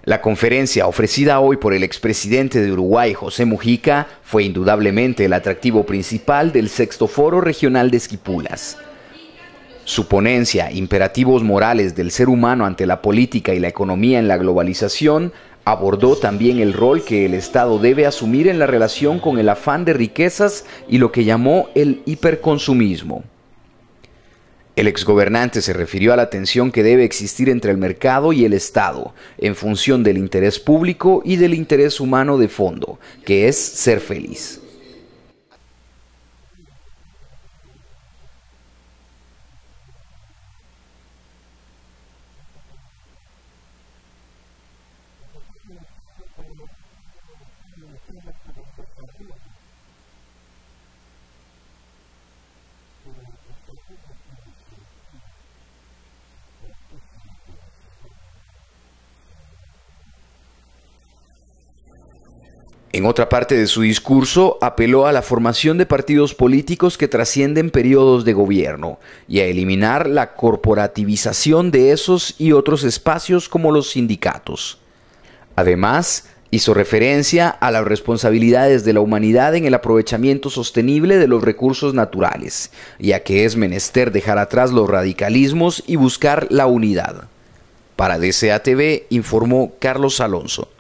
La conferencia ofrecida hoy por el expresidente de Uruguay, José Mujica, fue indudablemente el atractivo principal del sexto Foro Regional de Esquipulas. Su ponencia, Imperativos morales del ser humano ante la política y la economía en la globalización, abordó también el rol que el Estado debe asumir en la relación con el afán de riquezas y lo que llamó el hiperconsumismo. El exgobernante se refirió a la tensión que debe existir entre el mercado y el Estado, en función del interés público y del interés humano de fondo, que es ser feliz. En otra parte de su discurso, apeló a la formación de partidos políticos que trascienden periodos de gobierno y a eliminar la corporativización de esos y otros espacios como los sindicatos. Además, hizo referencia a las responsabilidades de la humanidad en el aprovechamiento sostenible de los recursos naturales, y a que es menester dejar atrás los radicalismos y buscar la unidad. Para DCATV informó Carlos Alonso.